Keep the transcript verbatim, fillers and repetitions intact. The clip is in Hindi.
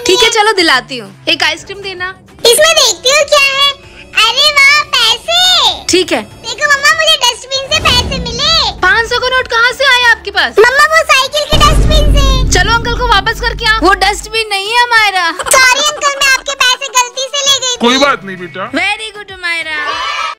ठीक है चलो दिलाती हूँ। एक आइसक्रीम देना। इसमें देखती हूँ क्या है। अरे वाह पैसे। ठीक है। देखो मम्मा मुझे डस्टबिन से पैसे मिले। पाँच सौ का नोट कहाँ से आया आपके पास? मम्मा वो साइकिल के डस्टबिन से। चलो अंकल को वापस करके आओ। वो डस्टबिन नहीं है हमारा। सॉरी अंकल मैं आपके पैसे गलती से ले गई थी। कोई बात नहीं बेटा। वेरी